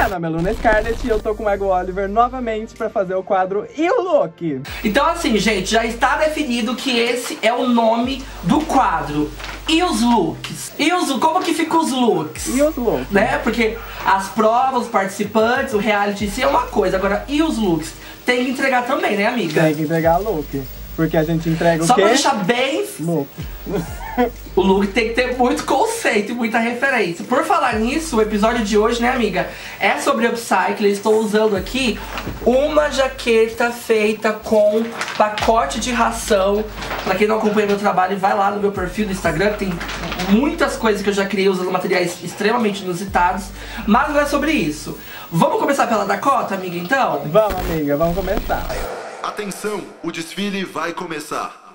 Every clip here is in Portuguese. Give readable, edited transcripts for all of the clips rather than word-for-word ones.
meu nome é Luna Scarlett e eu tô com o Ego Oliver novamente pra fazer o quadro E o Look? Então assim, gente, já está definido que esse é o nome do quadro. E os looks? Como que ficam os looks? E os looks? Né? Porque as provas, os participantes, o reality em si é uma coisa. Agora, e os looks? Tem que entregar também, né, amiga? Tem que entregar look. Porque a gente entrega o Só quê? pra deixar bem... Look. O look tem que ter muito conceito e muita referência. Por falar nisso, o episódio de hoje, né, amiga, é sobre upcycle. Eu estou usando aqui uma jaqueta feita com pacote de ração. Pra quem não acompanha meu trabalho, vai lá no meu perfil do Instagram, tem muitas coisas que eu já criei usando materiais extremamente inusitados. Mas não é sobre isso. Vamos começar pela Dakota, amiga, então? Vamos, amiga, vamos começar. Atenção, o desfile vai começar.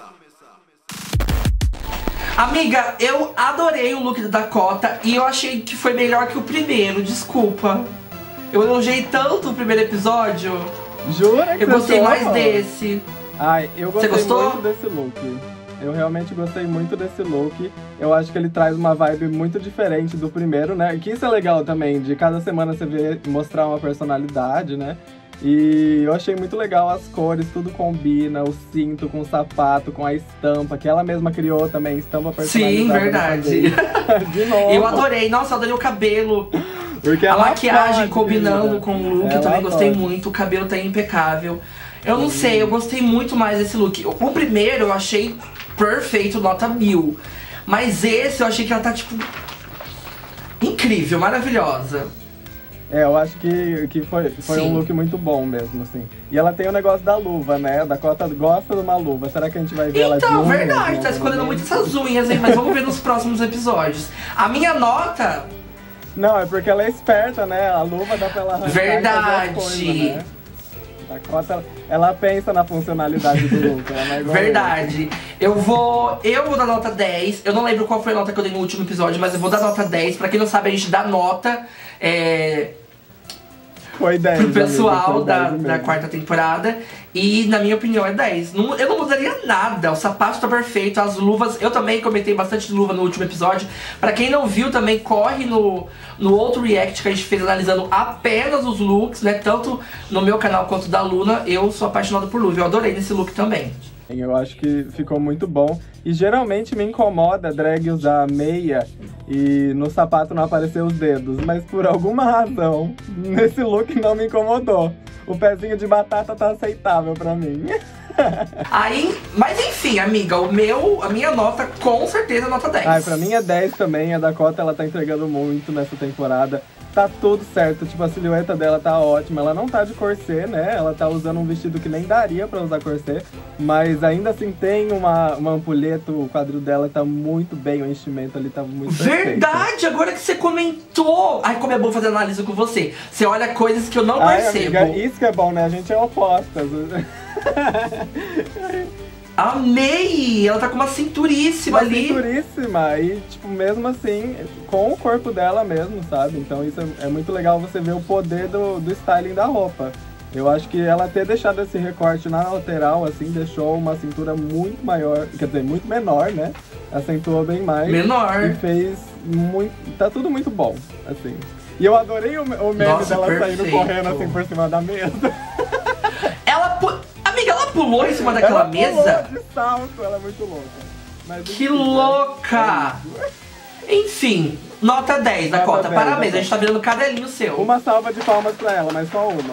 Amiga, eu adorei o look da Dakota e eu achei que foi melhor que o primeiro, desculpa. Eu elogiei tanto o primeiro episódio. Jura que eu gostei gostou? mais desse. Ai, eu gostei Você gostou? muito desse look. Eu realmente gostei muito desse look. Eu acho que ele traz uma vibe muito diferente do primeiro, né? Que isso é legal também, de cada semana você ver, mostrar uma personalidade, né? E eu achei muito legal as cores, tudo combina, o cinto com o sapato, com a estampa, que ela mesma criou também, estampa personalizada. Sim, verdade. De novo. Eu adorei, nossa, eu adorei o cabelo. Porque a maquiagem pode, combinando querida. com o look, eu Ela também gostei pode. muito, o cabelo tá impecável. Eu não sei, eu gostei muito mais desse look. O primeiro eu achei perfeito, nota 1000. Mas esse eu achei que ela tá, tipo, incrível, maravilhosa. É, eu acho que foi Sim. um look muito bom mesmo, assim. E ela tem o negócio da luva, né? A Dakota gosta de uma luva. Será que a gente vai ver ela de Então, unhas, verdade, né? tá escolhendo muito essas unhas, hein? Mas vamos ver nos próximos episódios. A minha nota... Não, é porque ela é esperta, né? A luva dá pra ela arrancar e fazer as coisas, Verdade. né? A Dakota, ela pensa na funcionalidade do look. Ela não é igual Verdade. Eu vou dar nota 10. Eu não lembro qual foi a nota que eu dei no último episódio, mas eu vou dar nota 10. Pra quem não sabe, a gente dá nota Foi 10, pro pessoal amiga, foi 10 da mesmo. quarta temporada. E na minha opinião é 10. Eu não mudaria nada. O sapato tá perfeito, as luvas. Eu também comentei bastante de luva no último episódio. Pra quem não viu, também corre no outro react que a gente fez analisando apenas os looks, né? Tanto no meu canal quanto da Luna. Eu sou apaixonado por luva. Eu adorei nesse look também. Eu acho que ficou muito bom. E geralmente me incomoda drag usar meia e no sapato não aparecer os dedos. Mas por alguma razão, nesse look não me incomodou. O pezinho de batata tá aceitável pra mim. Mas enfim, amiga, a minha nota com certeza é nota 10. Ai, pra mim é 10 também. A Dakota, ela tá entregando muito nessa temporada. Tá tudo certo, tipo, a silhueta dela tá ótima. Ela não tá de corset, né? Ela tá usando um vestido que nem daria pra usar corset. Mas ainda assim tem uma ampulheta, o quadril dela tá muito bem, o enchimento ali tá muito perfeito. Verdade, agora que você comentou. Ai, como é bom fazer análise com você. Você olha coisas que eu não Ai, percebo. amiga, isso que é bom, né? A gente é opostas. Amei! Ela tá com uma cinturíssima Uma ali. cinturíssima e, tipo, mesmo assim, com o corpo dela mesmo, sabe? Então isso é muito legal você ver o poder do styling da roupa. Eu acho que ela ter deixado esse recorte na lateral, assim, deixou uma cintura muito maior, quer dizer, muito menor, né? Acentuou bem mais. Menor. E fez muito... Tá tudo muito bom, assim. E eu adorei o meme Nossa, dela perfeito. saindo correndo, assim, por cima da mesa. Amiga, ela pulou em cima daquela Ela mesa? pulou de salto, ela é muito louca. Mas, Que enfim, louca! Enfim, nota 10, Nota Dakota. 10, Parabéns, Dakota. a gente tá virando cadelinho seu. Uma salva de palmas pra ela, mas só uma.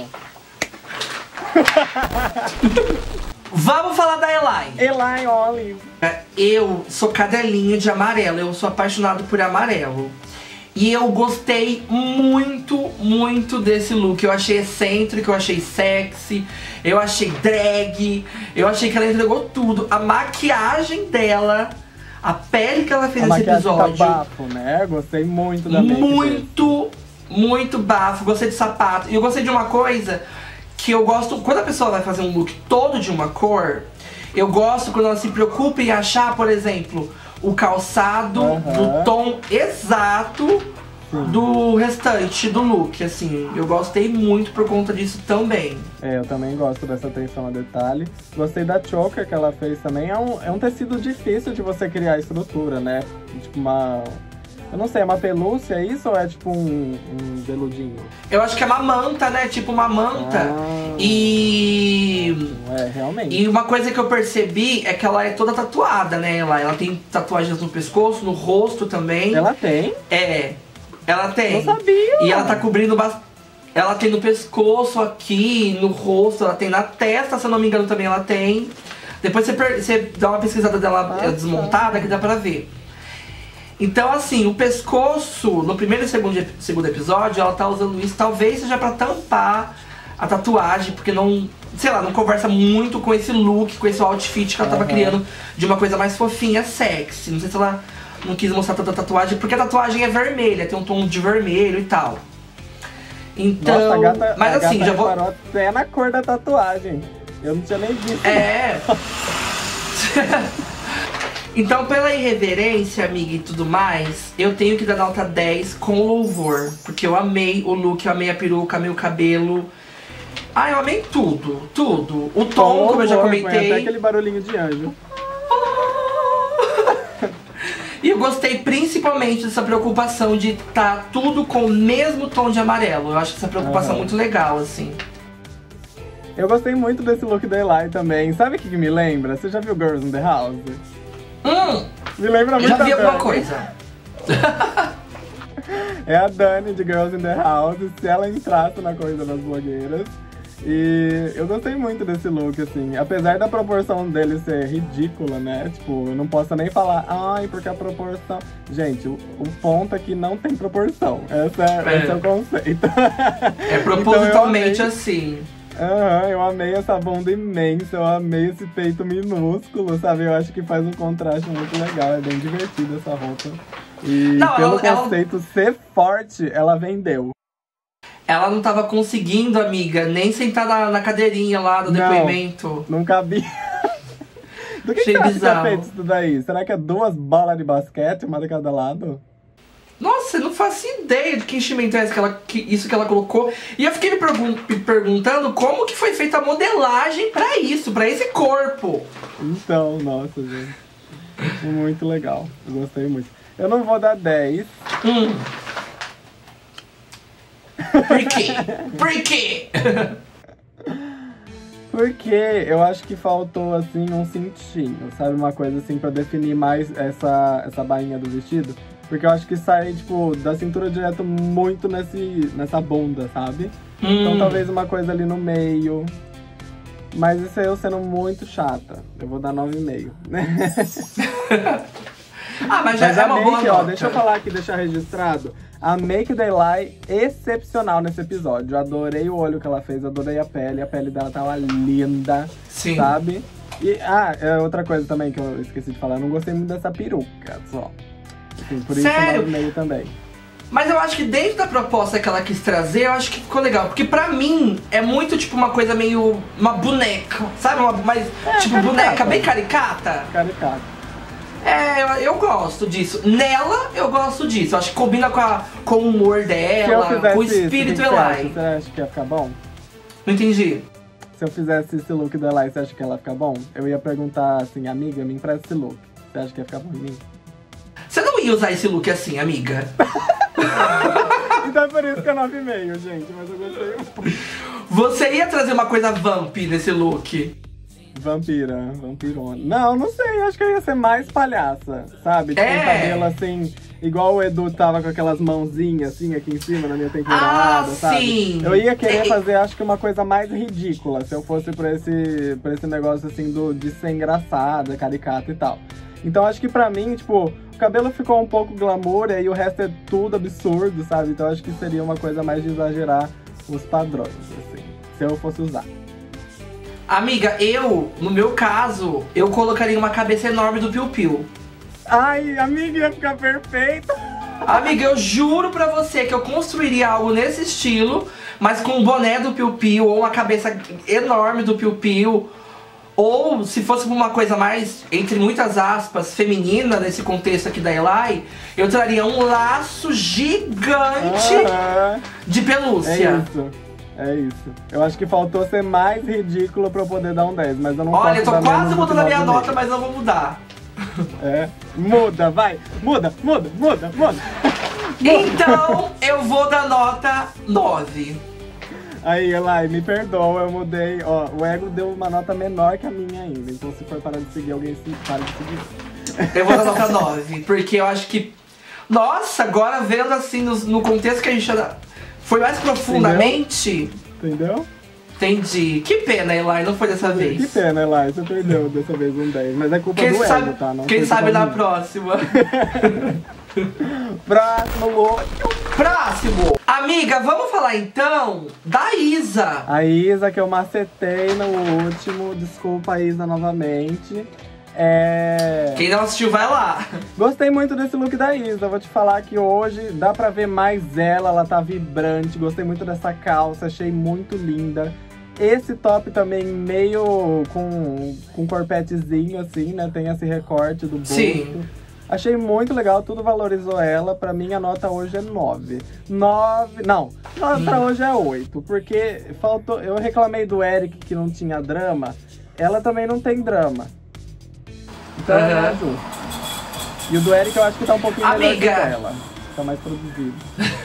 Vamos falar da Elaine. Elaine Olive. Eu sou cadelinho de amarelo, eu sou apaixonado por amarelo. E eu gostei muito, muito desse look. Eu achei excêntrico, eu achei sexy, eu achei drag, eu achei que ela entregou tudo. A maquiagem dela, a pele que ela fez nesse episódio. Tá bafo, né? Gostei muito da make Muito, muito bafo. Gostei de sapato. E eu gostei de uma coisa que eu gosto. Quando a pessoa vai fazer um look todo de uma cor, eu gosto quando ela se preocupa em achar, por exemplo, o calçado do tom exato do restante do look, assim. Eu gostei muito por conta disso também. É, eu também gosto dessa atenção a detalhe. Gostei da choker que ela fez também. É um tecido difícil de você criar estrutura, né? Tipo Eu não sei, é uma pelúcia isso ou é tipo um veludinho? Eu acho que é uma manta, né? Tipo uma manta. E... É, realmente. E uma coisa que eu percebi é que ela é toda tatuada, né? Ela tem tatuagens no pescoço, no rosto também. Ela tem? É, ela tem. Não sabia! E ela tá cobrindo bastante. Ela tem no pescoço aqui, no rosto, ela tem na testa, se eu não me engano também ela tem. Depois você dá uma pesquisada dela desmontada que dá pra ver. Então assim, o pescoço, no primeiro e segundo episódio, ela tá usando isso, talvez seja pra tampar a tatuagem, porque não, sei lá, não conversa muito com esse look, com esse outfit que ela tava criando de uma coisa mais fofinha, sexy. Não sei se ela não quis mostrar tanta tatuagem, porque a tatuagem é vermelha, tem um tom de vermelho e tal. Então, nossa, mas assim, já vou... até na cor da tatuagem. Eu não tinha nem visto. É. Então, pela irreverência, amiga, e tudo mais, eu tenho que dar nota 10 com louvor. Porque eu amei o look, eu amei a peruca, amei o cabelo. Ah, eu amei tudo, tudo. O tom, como eu já comentei. Até aquele barulhinho de anjo. E eu gostei principalmente dessa preocupação de estar tudo com o mesmo tom de amarelo. Eu acho essa preocupação muito legal, assim. Eu gostei muito desse look da Eli também. Sabe o que me lembra? Você já viu Girls in the House? Me lembra muito. Já vi alguma coisa. É a Dani de Girls in the House, se ela entrasse na coisa das blogueiras. E eu gostei muito desse look, assim. Apesar da proporção dele ser ridícula, né? Tipo, eu não posso nem falar, ai, porque a proporção... Gente, o ponto é que não tem proporção. Esse é o conceito. É propositalmente então, assim. Eu amei essa bunda imensa, eu amei esse peito minúsculo, sabe? Eu acho que faz um contraste muito legal, é bem divertido essa roupa. E não, pelo conceito ser forte, ela vendeu. Ela não tava conseguindo, amiga, nem sentar na cadeirinha lá do depoimento. Não cabia. Do que você acha que é feito isso daí? Será que é 2 bolas de basquete, uma de cada lado? Nossa, eu não faço ideia de que enchimento é esse isso que ela colocou. E eu fiquei me perguntando como que foi feita a modelagem pra isso, pra esse corpo. Então, nossa, gente. Muito legal. Eu gostei muito. Eu não vou dar 10. Por quê? Por quê? Porque eu acho que faltou, assim, um cintinho, sabe? Uma coisa, assim, pra definir mais essa bainha do vestido. Porque eu acho que sai, tipo, da cintura direto muito nessa bunda, sabe? Então talvez uma coisa ali no meio. Mas isso aí eu sendo muito chata. Eu vou dar 9,5. Mas já é uma boa nota. Deixa eu falar aqui, deixar registrado. A make da Eli, excepcional nesse episódio. Eu adorei o olho que ela fez, adorei a pele dela tava linda, sim, sabe? E, outra coisa também que eu esqueci de falar, eu não gostei muito dessa peruca, só. Assim, por isso sério? 9,5 também. Mas eu acho que dentro da proposta que ela quis trazer, eu acho que ficou legal. Porque pra mim, é muito tipo uma coisa meio... uma boneca, sabe? Tipo, caricata. Boneca bem caricata. Caricata. Eu gosto disso. Nela, eu gosto disso. Eu acho que combina com o humor dela, com o espírito Eli. Você acha que ia ficar bom? Não entendi. Se eu fizesse esse look da Eli, você acha que ela ia ficar bom? Eu ia perguntar assim, amiga, me empresta esse look. Você acha que ia ficar bom em mim? Você não ia usar esse look assim, amiga? Então é por isso que é 9,5, gente. Mas eu gostei muito. Você ia trazer uma coisa vamp nesse look? Vampirona. Não sei, acho que eu ia ser mais palhaça, sabe? Tipo, um cabelo assim, igual o Edu tava com aquelas mãozinhas assim aqui em cima na minha temporada, sabe? Sim. Eu ia querer fazer, acho que uma coisa mais ridícula, se eu fosse pra esse negócio assim de ser engraçada, caricata e tal. Então acho que pra mim, tipo, o cabelo ficou um pouco glamour e aí o resto é tudo absurdo, sabe? Então acho que seria uma coisa mais de exagerar os padrões, assim, se eu fosse usar. Amiga, no meu caso, eu colocaria uma cabeça enorme do Piu Piu. Ai, amiga, ia ficar perfeito. Amiga, eu juro pra você que eu construiria algo nesse estilo, mas com um boné do Piu Piu, ou uma cabeça enorme do Piu Piu. Ou, se fosse uma coisa mais, entre muitas aspas, feminina, nesse contexto aqui da Eli, eu traria um laço gigante de pelúcia. É isso. Eu acho que faltou ser mais ridículo pra eu poder dar um 10, mas eu não Olha, eu posso tô quase mudando a minha nota, mas não vou mudar. Muda, vai! Muda! Então, eu vou dar nota 9. Aí, Elai, me perdoa, eu mudei. Ó, o Ego deu uma nota menor que a minha ainda. Então, se for parar de seguir alguém, para de seguir. Eu vou dar nota 9, porque eu acho que... Nossa, agora vendo assim, no contexto que a gente foi mais profundamente... Entendeu? Entendi. Que pena, Eli, não foi dessa vez. Que pena, Elai, você perdeu dessa vez um 10. Mas é culpa do Ego, tá? Não quem sabe na próxima. Próximo, louco. Próximo! Amiga, vamos falar então da Isa. A Isa, que eu macetei no último. Desculpa, Isa, novamente. Quem não assistiu, vai lá. Gostei muito desse look da Isa. Vou te falar que hoje dá pra ver mais ela tá vibrante. Gostei muito dessa calça, achei muito linda. Esse top também meio com corpetezinho, assim, né? Tem esse recorte do busto. Sim. Achei muito legal, tudo valorizou ela. Pra mim, a nota hoje é 9. Não, pra hoje é 8. Porque faltou. Eu reclamei do Eric que não tinha drama. Ela também não tem drama. Então é justo. E o do Eric eu acho que tá um pouquinho melhor que ela. Tá mais produzido.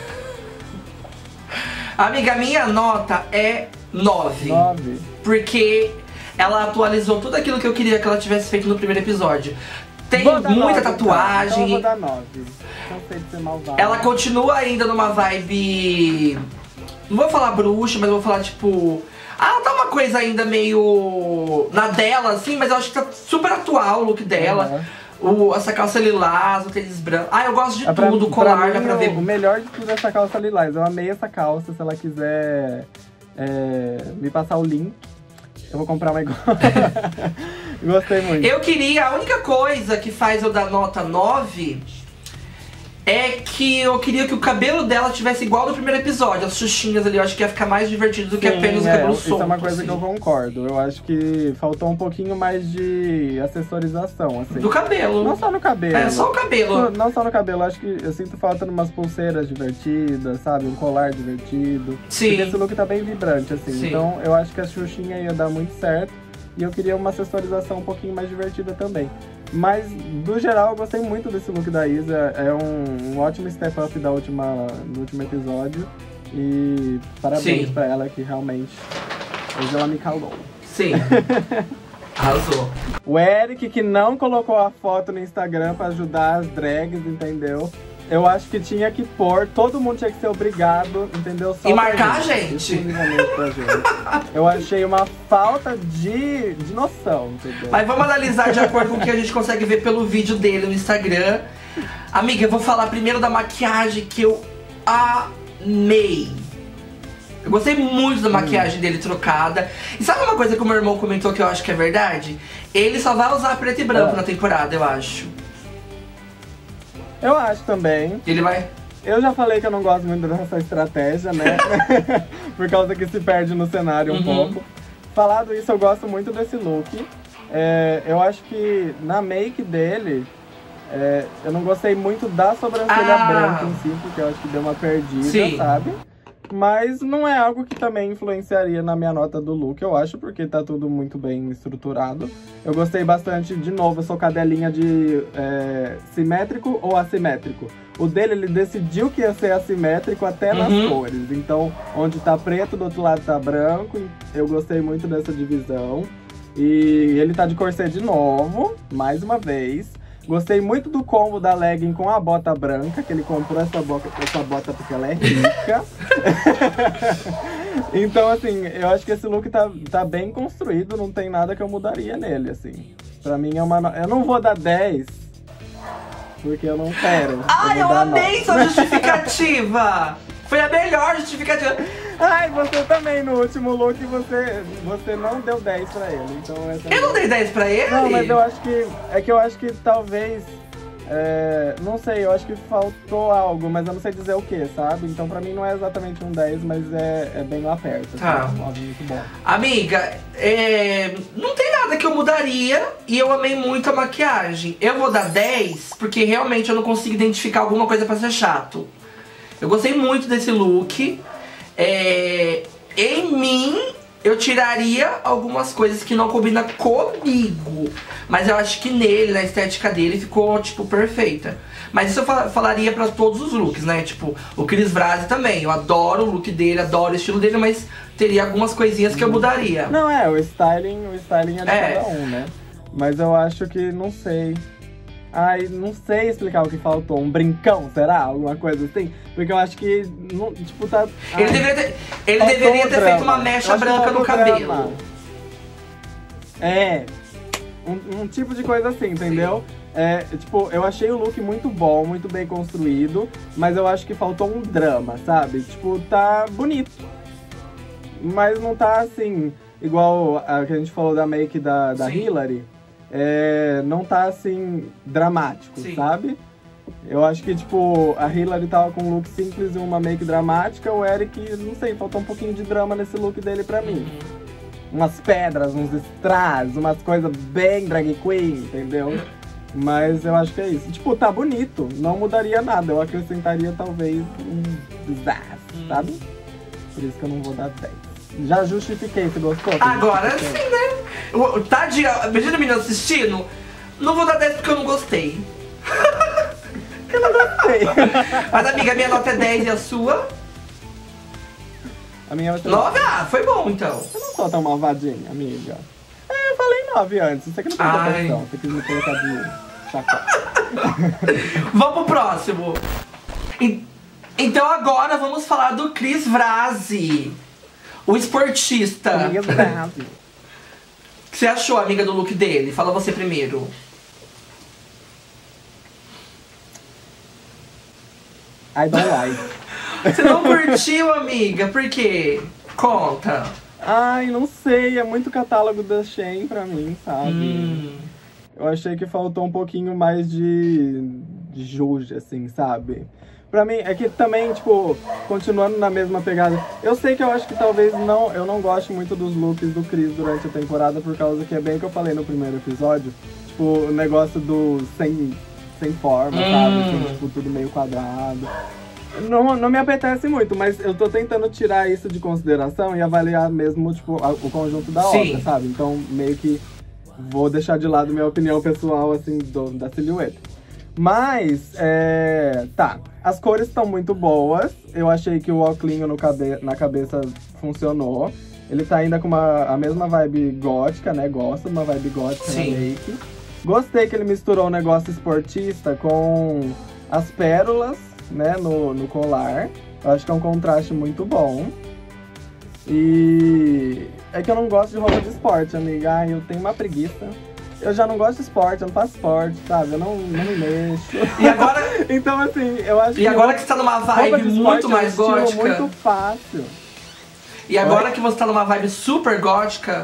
Amiga, minha nota é 9. 9. Porque ela atualizou tudo aquilo que eu queria que ela tivesse feito no primeiro episódio. Tem muita 9, tatuagem. Então eu vou dar 9. Não sei de ser malvada. Ela continua ainda numa vibe... Não vou falar bruxa, mas vou falar tipo... Ah, tá uma coisa ainda meio... na dela, assim, mas eu acho que tá super atual o look dela. Essa calça lilás, o tênis branco. Ah, eu gosto de tudo, o colar, dá pra ver. O melhor de tudo é essa calça lilás. Eu amei essa calça, se ela quiser me passar o link, eu vou comprar uma igual. Gostei muito. Eu queria, a única coisa que faz eu dar nota 9 é que eu queria que o cabelo dela tivesse igual no primeiro episódio. As xuxinhas ali, eu acho que ia ficar mais divertido do que apenas o cabelo solto. Isso é uma coisa assim. Que eu concordo. Eu acho que faltou um pouquinho mais de acessorização, assim. Do cabelo. Não só no cabelo. É, só o cabelo. Não só no cabelo. Acho que eu sinto falta de umas pulseiras divertidas, sabe? Um colar divertido. Sim. Porque esse look tá bem vibrante, assim. Sim. Então eu acho que a xuxinha ia dar muito certo. E eu queria uma acessorização um pouquinho mais divertida também. Mas, do geral, eu gostei muito desse look da Isa. É um ótimo step up do último episódio. E parabéns pra ela, que realmente hoje ela me calou. Sim. Arrasou. O Eric, que não colocou a foto no Instagram pra ajudar as drags, entendeu? Eu acho que tinha que pôr, todo mundo tinha que ser obrigado, entendeu? Só e marcar a gente. Pra gente. Eu achei uma falta de noção, entendeu? Mas vamos analisar de acordo com o que a gente consegue ver pelo vídeo dele no Instagram. Amiga, eu vou falar primeiro da maquiagem que eu amei. Eu gostei muito da maquiagem dele trocada. E sabe uma coisa que o meu irmão comentou que eu acho que é verdade? Ele só vai usar preto e branco na temporada, eu acho. Eu acho também. Ele vai... Eu já falei que eu não gosto muito dessa estratégia, né? Por causa que se perde no cenário um pouco. Falado isso, eu gosto muito desse look. Eu acho que na make dele, eu não gostei muito da sobrancelha branca em si, porque eu acho que deu uma perdida, sabe? Mas não é algo que também influenciaria na minha nota do look, eu acho, porque tá tudo muito bem estruturado. Eu gostei bastante, de novo, eu sou cadelinha de simétrico ou assimétrico. O dele, ele decidiu que ia ser assimétrico até nas cores. Então, onde tá preto, do outro lado tá branco. Eu gostei muito dessa divisão. E ele tá de corset de novo, mais uma vez. Gostei muito do combo da legging com a bota branca, que ele comprou essa bota porque ela é rica. Então, assim, eu acho que esse look tá bem construído, não tem nada que eu mudaria nele, assim. Pra mim é uma... Eu não vou dar 10, porque eu não quero. Ai, eu amei sua justificativa! Foi a melhor justificativa. Ai, você também, no último look, você não deu 10 pra ele. Então eu não dei 10 pra ele? Não, mas eu acho que... eu acho que talvez... não sei, eu acho que faltou algo, mas eu não sei dizer o que, sabe? Então pra mim não é exatamente um 10, mas é bem lá perto. Tá. Assim, muito bom. Amiga, não tem nada que eu mudaria e eu amei muito a maquiagem. Eu vou dar 10 porque realmente eu não consigo identificar alguma coisa pra ser chato. Eu gostei muito desse look. Em mim, eu tiraria algumas coisas que não combinam comigo. Mas eu acho que nele, na estética dele, ficou, tipo, perfeita. Mas isso eu falaria pra todos os looks, né? Tipo, o Chris Vrasi também. Eu adoro o look dele, adoro o estilo dele, mas teria algumas coisinhas que eu mudaria. Não, o styling é de cada um, né? Mas eu acho que, não sei. Ai, não sei explicar o que faltou. Um brincão, será? Alguma coisa assim? Porque eu acho que, não, tipo, tá... Ele deveria ter feito uma mecha branca no cabelo. Drama. Um tipo de coisa assim, entendeu? Tipo, eu achei o look muito bom, muito bem construído, mas eu acho que faltou um drama, sabe? Tipo, tá bonito, mas não tá assim, igual a que a gente falou da make da Hillary. Não tá assim, dramático, sabe? Eu acho que, tipo, a Hillary tava com um look simples e uma make dramática, o Eric, não sei, faltou um pouquinho de drama nesse look dele pra mim. Umas pedras, uns strass, umas coisas bem drag queen, entendeu? Mas eu acho que é isso. Tipo, tá bonito, não mudaria nada. Eu acrescentaria talvez um desastre, sabe? Por isso que eu não vou dar 10. Já justifiquei, se gostou? Agora sim, né? Tadinha, imagina a menina assistindo. Não vou dar 10 porque eu não gostei. Eu não gostei. Mas amiga, a minha nota é 10 e a sua? A minha nota é 9? Ah, foi bom então. Eu não sou tão malvadinha, amiga. Eu falei 9 antes, você que não prestou atenção. Você quis me colocar de chacota. Vamos pro próximo. Então agora vamos falar do Chris Vrasi, o esportista. Chris Vrasi. O que você achou, amiga, do look dele? Fala você primeiro. I don't like. Você não curtiu, amiga? Por quê? Conta. Ai, não sei, é muito catálogo da Shein pra mim, sabe? Eu achei que faltou um pouquinho mais de juge, assim, sabe? Pra mim, é que também, tipo, continuando na mesma pegada, eu sei que eu acho que talvez eu não goste muito dos looks do Chris durante a temporada, por causa que é bem o que eu falei no primeiro episódio, tipo, o negócio do sem forma, sabe? Assim, tipo, tudo meio quadrado. Não me apetece muito, mas eu tô tentando tirar isso de consideração e avaliar mesmo, tipo, o conjunto da obra, sabe? Então, meio que vou deixar de lado minha opinião pessoal, assim, da silhueta. Mas, tá, as cores estão muito boas. Eu achei que o óculinho na cabeça funcionou. Ele tá ainda com a mesma vibe gótica, né? Gosto de uma vibe gótica na make. Gostei que ele misturou o negócio esportista com as pérolas, né, no colar. Eu acho que é um contraste muito bom. E é que eu não gosto de roupa de esporte, amiga. Ai, eu tenho uma preguiça. Eu já não gosto de esporte, eu não faço esporte, sabe? Eu não me mexo. E agora... Então, assim, eu acho que... E agora que você tá numa vibe muito mais gótica... É muito fácil. E agora que você tá numa vibe super gótica...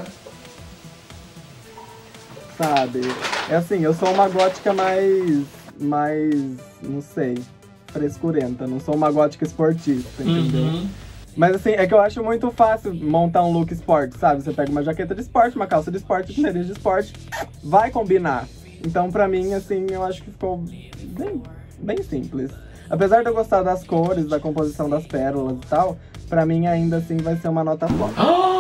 Sabe? É assim, eu sou uma gótica mais... não sei... frescurenta, não sou uma gótica esportista, entendeu? Mas assim, é que eu acho muito fácil montar um look esporte, sabe? Você pega uma jaqueta de esporte, uma calça de esporte, um tênis de esporte, vai combinar. Então pra mim, assim, eu acho que ficou bem simples. Apesar de eu gostar das cores, da composição das pérolas e tal, pra mim ainda assim vai ser uma nota flop.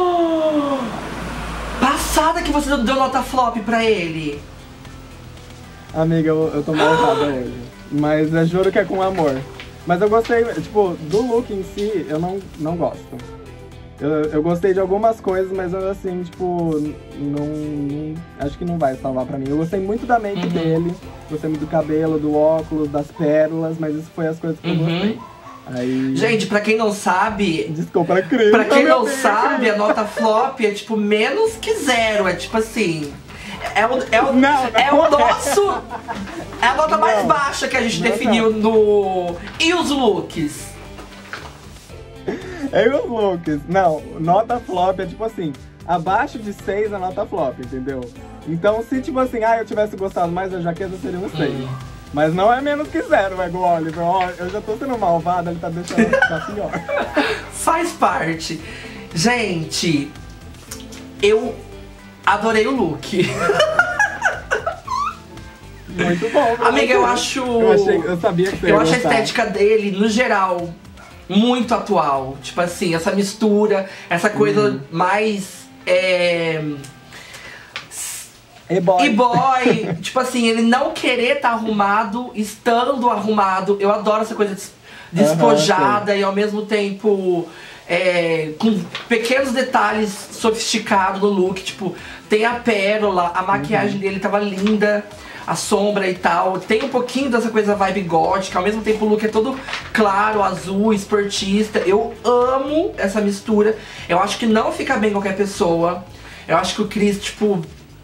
Passada que você deu nota flop pra ele! Amiga, eu tô mal errada hoje. Mas eu juro que é com amor. Mas eu gostei, tipo, do look em si, eu não gosto. Eu gostei de algumas coisas, mas eu, assim, tipo, não acho que não vai salvar pra mim. Eu gostei muito da make dele, gostei muito do cabelo, do óculos, das pérolas, mas isso foi as coisas que eu gostei. Aí... Gente, pra quem não sabe... Desculpa, Cris. Pra quem não sabe, a nota flop é tipo menos que 0. É tipo assim... É o nosso... É a nota mais baixa que a gente definiu no... E os looks? E os looks? Não, nota flop é tipo assim... Abaixo de 6 é nota flop, entendeu? Então se tipo assim, eu tivesse gostado mais da jaqueta, seria um 6. Mas não é menos que 0, igual o Oliver. Ó, eu já tô sendo malvada, ele tá deixando ficar pior. Faz parte. Gente, eu adorei o look. Muito bom. Amiga, eu acho... Eu sabia que você ia acho a gostar. estética dele, no geral, muito atual. Tipo assim, essa mistura, essa coisa mais... E boy. E boy, tipo assim, ele não querer estar arrumado, estando arrumado. Eu adoro essa coisa despojada e ao mesmo tempo com pequenos detalhes sofisticados no look. Tipo, tem a pérola, a maquiagem dele tava linda, a sombra e tal. Tem um pouquinho dessa coisa vibe gótica, ao mesmo tempo o look é todo claro, azul, esportista. Eu amo essa mistura. Eu acho que não fica bem qualquer pessoa. Eu acho que o Chris, tipo,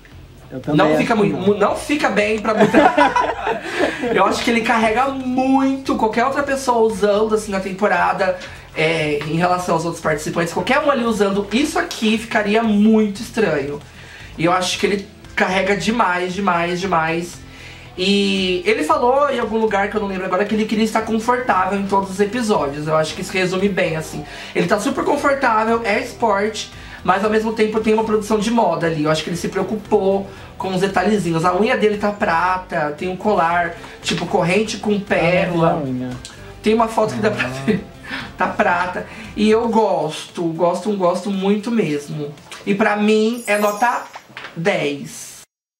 não fica bem pra muita. Eu acho que ele carrega muito qualquer outra pessoa usando assim na temporada, em relação aos outros participantes. Qualquer um ali usando isso aqui ficaria muito estranho. E eu acho que ele carrega demais, demais, demais. E ele falou em algum lugar que eu não lembro agora que ele queria estar confortável em todos os episódios. Eu acho que isso resume bem, assim. Ele tá super confortável, é esporte, mas ao mesmo tempo tem uma produção de moda ali. Eu acho que ele se preocupou com os detalhezinhos. A unha dele tá prata, tem um colar, tipo, corrente com pérola. Tem uma foto que dá pra ver. Tá prata. E eu gosto muito mesmo. E pra mim é nota 10.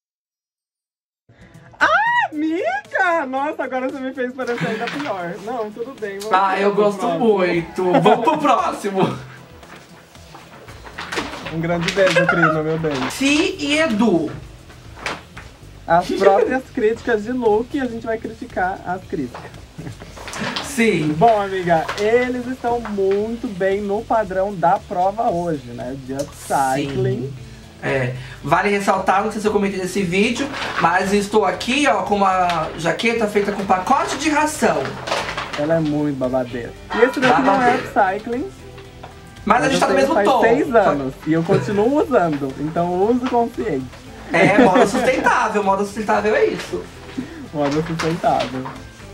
Amiga! Nossa, agora você me fez parecer ainda pior. Não, tudo bem. Eu gosto muito. Vamos pro próximo. Um grande beijo, Crino, meu bem. Fi e Edu. As próprias críticas de look, a gente vai criticar as críticas. Sim. Bom, amiga, eles estão muito bem no padrão da prova hoje, né? De upcycling. Vale ressaltar, não sei se eu comentei nesse vídeo, mas estou aqui, ó, com uma jaqueta feita com pacote de ração. Ela é muito babadeira. E esse daqui não é upcycling. Mas a gente tá no mesmo tom. Faz 6 anos e eu continuo usando, então uso consciente. Moda sustentável. Moda sustentável é isso. Moda sustentável.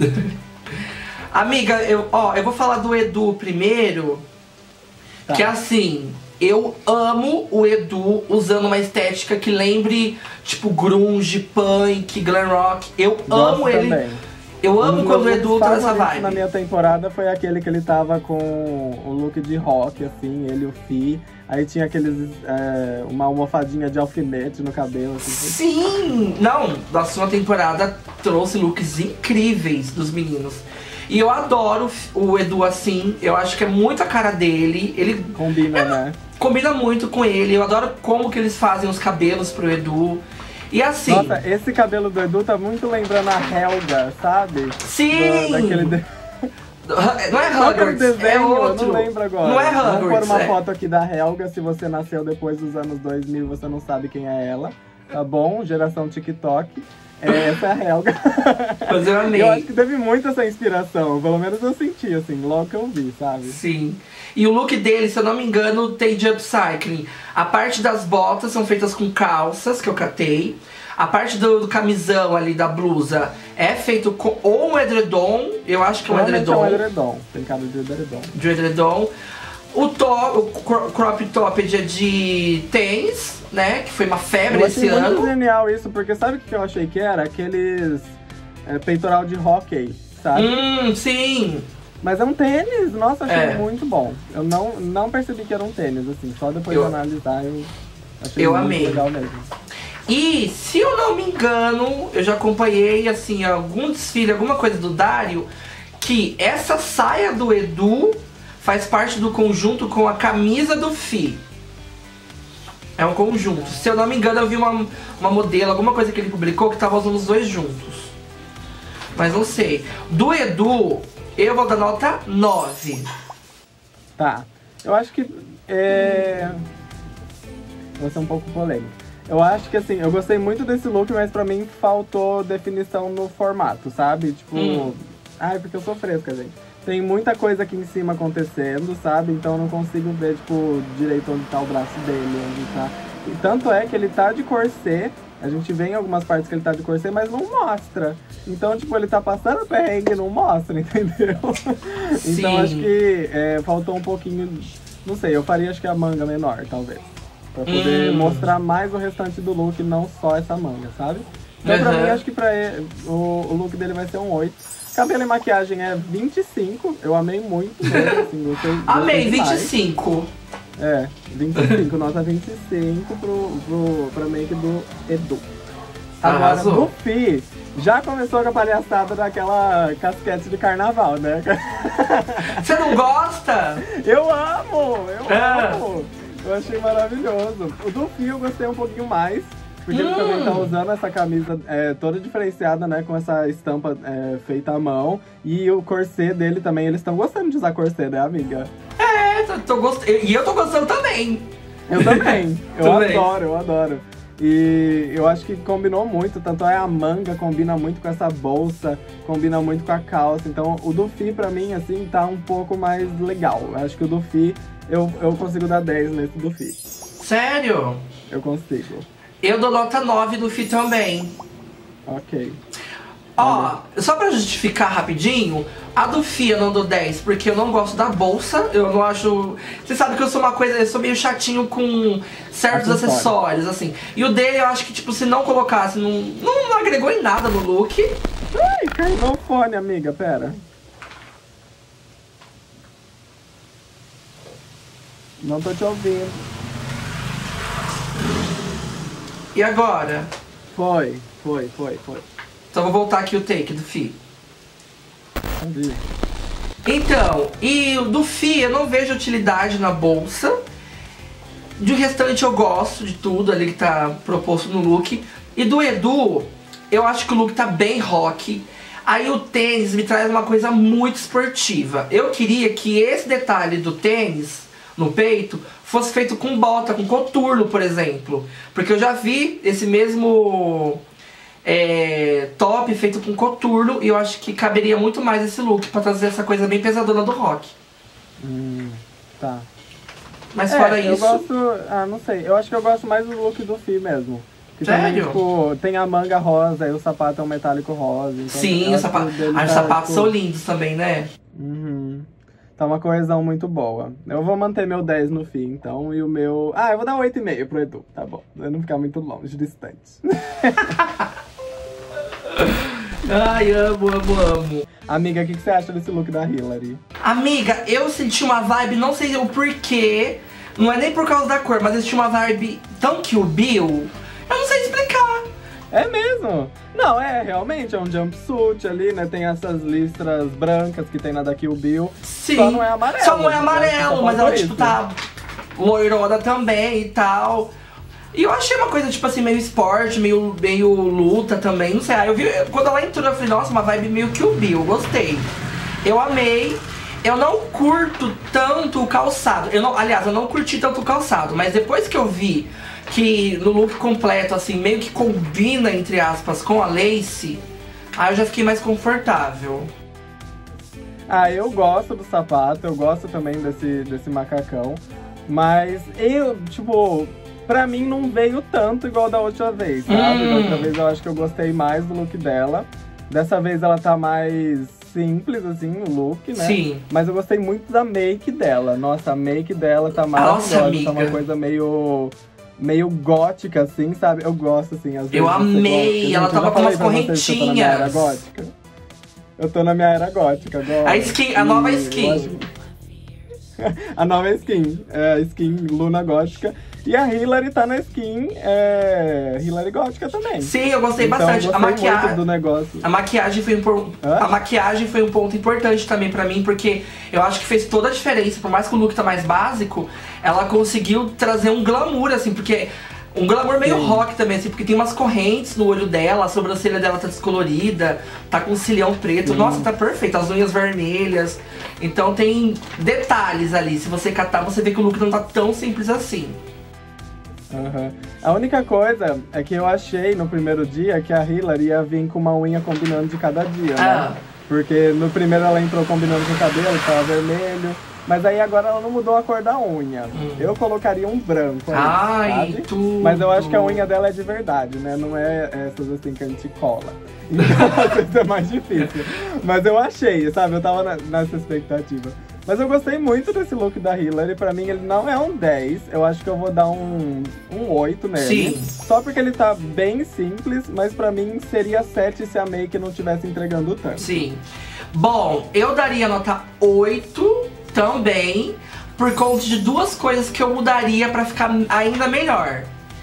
Amiga, eu vou falar do Edu primeiro. Tá. Que assim, eu amo o Edu usando uma estética que lembre, tipo, grunge, punk, glam rock. Eu amo ele. Também. Eu amo quando o Edu traz essa vibe. Na minha temporada foi aquele que ele tava com o look de rock, assim, ele e o Fi. Aí tinha aqueles, uma almofadinha de alfinete no cabelo. Assim. Sim! Não, da sua temporada trouxe looks incríveis dos meninos. E eu adoro o Edu assim, eu acho que é muito a cara dele. Ele combina, né? Combina muito com ele, eu adoro como que eles fazem os cabelos pro Edu. E assim... Nossa, esse cabelo do Edu tá muito lembrando a Helga, sabe? Sim! Não é Hogwarts, desenho, é outro. Eu não lembro agora. Não é Hogwarts. Vou pôr uma foto aqui da Helga, se você nasceu depois dos anos 2000 e você não sabe quem é ela. Tá bom? Geração TikTok. Essa é a Helga. Mas eu amei. Eu acho que teve muito essa inspiração, pelo menos eu senti, assim, logo que eu vi, sabe? Sim. E o look dele, se eu não me engano, tem de upcycling. A parte das botas são feitas com calças, que eu catei. A parte do camisão ali, da blusa, é feito com ou um edredom, eu acho que é um edredom. É um edredom, tem cara de edredom. De edredom. O crop top é de tênis, né? Que foi uma febre esse ano. Eu achei muito genial isso, porque sabe o que eu achei que era? Aqueles peitoral de hóquei, sabe? Sim! Mas é um tênis, nossa, achei muito bom. Eu não percebi que era um tênis, assim, só depois de analisar eu achei muito legal mesmo. E, se eu não me engano, eu já acompanhei, assim, algum desfile, alguma coisa do Dario, que essa saia do Edu faz parte do conjunto com a camisa do Fi. É um conjunto. Se eu não me engano, eu vi uma modelo, alguma coisa que ele publicou, que tava usando os dois juntos. Mas não sei. Do Edu, eu vou dar nota 9. Tá. Eu acho que vou ser um pouco polêmico. Eu acho que assim, eu gostei muito desse look, mas pra mim faltou definição no formato, sabe? Tipo, porque eu sou fresca, gente. Tem muita coisa aqui em cima acontecendo, sabe? Então eu não consigo ver, tipo, direito onde tá o braço dele, onde tá... E tanto é que ele tá de corset, a gente vê em algumas partes que ele tá de corset, mas não mostra. Então, tipo, ele tá passando perrengue e não mostra, entendeu? Sim. Então acho que faltou um pouquinho... Não sei, eu faria acho que a manga menor, talvez. Pra poder mostrar mais o restante do look, não só essa manga, sabe? Então pra mim, acho que pra ele, o look dele vai ser um 8. Cabelo e maquiagem é 25, eu amei muito mesmo, assim, gostei. Amei, 25. 25, nota 25 pra make do Edu. Agora, Arrasou. no Fi, já começou com a palhaçada daquela casquete de carnaval, né? Você não gosta? Eu amo! Ah. Amo! Eu achei maravilhoso. O do Fi eu gostei um pouquinho mais, porque ele também tá usando essa camisa toda diferenciada, né? Com essa estampa feita à mão. E o corset dele também, eles estão gostando de usar corset, né, amiga? E eu tô gostando também. Eu também. Eu Também. adoro. E eu acho que combinou muito, tanto é a manga combina muito com essa bolsa, combina muito com a calça. Então o do Fi pra mim, assim, tá um pouco mais legal. Eu acho que o do Fi, eu consigo dar 10 nesse do Fi. Sério? Eu consigo. Eu dou nota 9 do Fi também. Ok. Ó, só pra justificar rapidinho, a do Fi eu não dou 10 porque eu não gosto da bolsa. Eu não acho... Você sabe que eu sou meio chatinho com certos acessórios, assim. E o dele eu acho que, tipo, se não colocasse, não agregou em nada no look. Ai, caiu no fone, amiga, pera. Não tô te ouvindo. E agora? Foi. Então vou voltar aqui o take do Fi. Cadê? Então, e o do Fi eu não vejo utilidade na bolsa. De restante eu gosto de tudo ali que tá proposto no look. E do Edu, eu acho que o look tá bem rock. Aí o tênis me traz uma coisa muito esportiva. Eu queria que esse detalhe do tênis no peito fosse feito com bota, com coturno, por exemplo. Porque eu já vi esse mesmo top feito com coturno e eu acho que caberia muito mais esse look pra trazer essa coisa bem pesadona do rock. Tá. Mas fora eu isso... gosto... não sei. Eu acho que eu gosto mais do look do Fi mesmo. Que também, Sério? tipo, tem a manga rosa e o sapato é um metálico rosa. Então Sim, os sapatos são lindos também, né? Uhum. Tá uma coesão muito boa. Eu vou manter meu 10 no Fi, então, e o meu... eu vou dar 8,5 pro Edu, tá bom. Pra não ficar muito longe, distante. Ai, amo. Amiga, o que você acha desse look da Hilary? Amiga, eu senti uma vibe, não sei o porquê, não é nem por causa da cor, mas eu senti uma vibe tão Kill Bill, eu não sei explicar. É mesmo? Não, realmente, é um jumpsuit ali, né? Tem essas listras brancas que tem na da Kill Bill. Sim. Só não é amarelo. Só não é amarelo, mas ela, tipo, isso. tá loirona também e tal. E eu achei uma coisa, tipo assim, meio esporte, meio luta também, não sei. Aí eu vi, quando ela entrou, eu falei, nossa, uma vibe meio Kill Bill, gostei. Eu amei. Eu não curto tanto o calçado. Aliás, eu não curti tanto o calçado, mas depois que eu vi que no look completo, assim, meio que combina, entre aspas, com a lace, aí eu já fiquei mais confortável. Eu gosto do sapato, eu gosto também desse macacão. Mas pra mim não veio tanto igual da outra vez, sabe? Da outra vez eu acho que eu gostei mais do look dela. Dessa vez ela tá mais simples, assim, o look, né? Sim. Mas eu gostei muito da make dela. Nossa, a make dela tá maravilhosa. amiga. Tá uma coisa meio gótica, assim, sabe? Eu gosto, assim, às vezes. Eu amei, gente, ela tava com umas correntinhas. Eu tô na minha era gótica agora. A nova skin. A nova skin. É a skin Luna gótica. E a Hilary tá na skin Hilary gótica também. Sim, eu gostei então, bastante. Eu gostei muito do negócio. A maquiagem foi um ponto importante também pra mim, porque eu acho que fez toda a diferença. Por mais que o look tá mais básico, ela conseguiu trazer um glamour, assim, porque... Um glamour meio rock também, assim, porque tem umas correntes no olho dela, a sobrancelha dela tá descolorida, tá com um cilião preto. Nossa, tá perfeito, as unhas vermelhas. Então tem detalhes ali, se você catar, você vê que o look não tá tão simples assim. Uhum. A única coisa é que eu achei no primeiro dia que a Hilary ia vir com uma unha combinando de cada dia, né? Porque no primeiro ela entrou combinando com o cabelo, que tava vermelho. Mas aí agora ela não mudou a cor da unha. Eu colocaria um branco aí, sabe? Tudo. Mas eu acho que a unha dela é de verdade, né? Não é essas assim que a gente cola. Então isso é mais difícil. Mas eu achei, sabe? Eu tava nessa expectativa. Mas eu gostei muito desse look da Hilary. Pra mim ele não é um 10. Eu acho que eu vou dar um 8 nele. Sim. Só porque ele tá bem simples. Mas pra mim seria 7 se a make não estivesse entregando tanto. Sim. Bom, eu daria nota 8 também, por conta de duas coisas que eu mudaria pra ficar ainda melhor.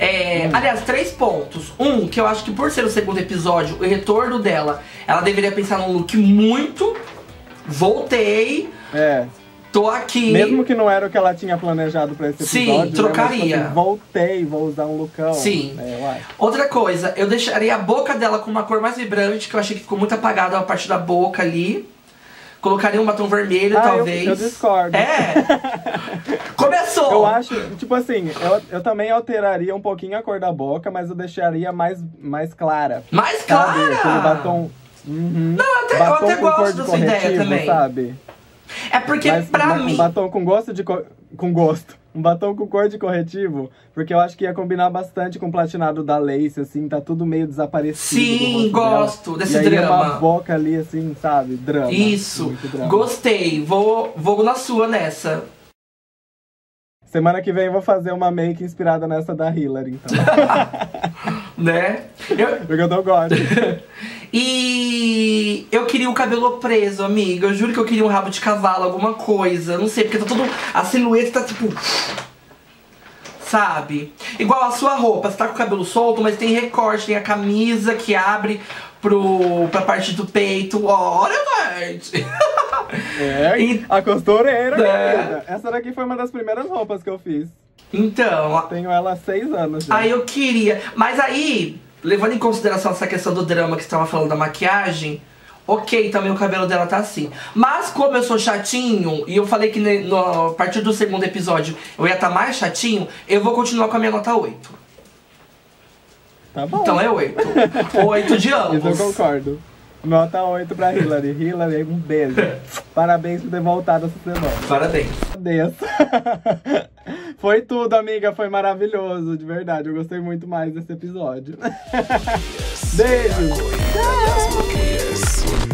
Aliás, 3 pontos. Que eu acho que por ser o segundo episódio, o retorno dela, ela deveria pensar num look muito... Voltei. Tô aqui. Mesmo que não era o que ela tinha planejado pra esse episódio. Sim, trocaria. Né? Mas, voltei, vou usar um lookão. Sim. Outra coisa, eu deixaria a boca dela com uma cor mais vibrante, que eu achei que ficou muito apagada a parte da boca ali. Colocaria um batom vermelho, talvez. Eu discordo. Começou! Eu acho, tipo assim, eu também alteraria um pouquinho a cor da boca, mas eu deixaria mais clara. Mais sabe? clara? Aquele batom... Não, batom eu até com gosto cor de dessa ideia também. Sabe? É porque pra mim... Um batom com gosto de... Com gosto. Um batom com cor de corretivo, porque eu acho que ia combinar bastante com o platinado da Lace, assim, tá tudo meio desaparecido. Sim, gosto desse drama. drama. Uma boca ali, assim, sabe? Drama. Isso, drama. Gostei. Vou na sua nessa. Semana que vem eu vou fazer uma make inspirada nessa da Hilary, então. Né? Porque eu tô gótico. E eu queria o cabelo preso, amiga. Eu juro que eu queria um rabo de cavalo, alguma coisa. Não sei, porque tá tudo... A silhueta tá tipo... Sabe? Igual a sua roupa. Você tá com o cabelo solto, mas tem recorte. Tem a camisa que abre pra parte do peito. Olha, gente! A costureira, querida. Essa daqui foi uma das primeiras roupas que eu fiz. Então... Tenho ela há 6 anos já. Aí eu queria... Mas aí... Levando em consideração essa questão do drama que você tava falando da maquiagem, ok, também o cabelo dela tá assim. Mas como eu sou chatinho, e eu falei que a partir do segundo episódio eu ia estar mais chatinho, eu vou continuar com a minha nota 8. Tá bom. Então é 8. 8 de ambos. Isso eu concordo. Nota 8 pra Hilary. Hilary, um beijo. Parabéns por ter voltado essa semana. Parabéns. Adeus. Foi tudo, amiga. Foi maravilhoso, de verdade. Eu gostei muito mais desse episódio. Beijo. Tchau.